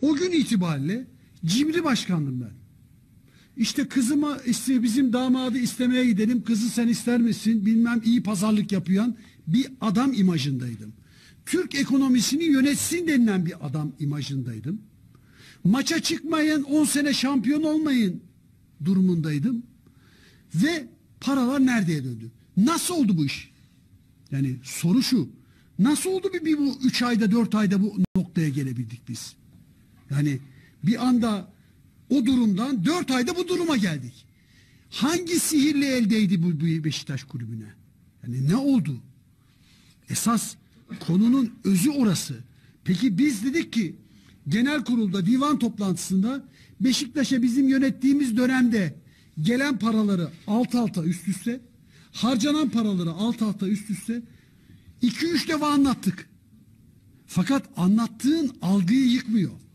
O gün itibariyle cimri başkandım ben. İşte kızıma, işte bizim damadı istemeye gidelim, kızı sen ister misin bilmem, iyi pazarlık yapıyan bir adam imajındaydım. Türk ekonomisini yönetsin denilen bir adam imajındaydım. Maça çıkmayın, 10 sene şampiyon olmayın durumundaydım. Ve paralar nereye döndü? Nasıl oldu bu iş? Yani soru şu. Nasıl oldu bu 3 ayda 4 ayda bu noktaya gelebildik biz? Yani bir anda o durumdan 4 ayda bu duruma geldik. Hangi sihirle eldeydi bu Beşiktaş kulübüne? Yani ne oldu? Esas konunun özü orası. Peki biz dedik ki genel kurulda, divan toplantısında Beşiktaş'a bizim yönettiğimiz dönemde gelen paraları alt alta üst üste, harcanan paraları alt alta üst üste 2-3 defa anlattık. Fakat anlattığın algıyı yıkmıyor.